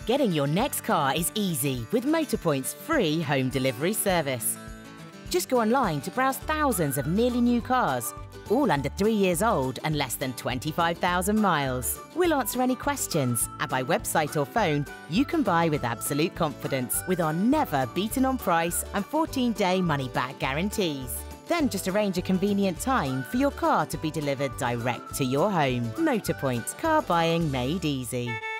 Getting your next car is easy with Motorpoint's free home delivery service. Just go online to browse thousands of nearly new cars, all under 3 years old and less than 25,000 miles. We'll answer any questions, and by website or phone, you can buy with absolute confidence with our never beaten on price and 14-day money-back guarantees. Then just arrange a convenient time for your car to be delivered direct to your home. Motorpoint, car buying made easy.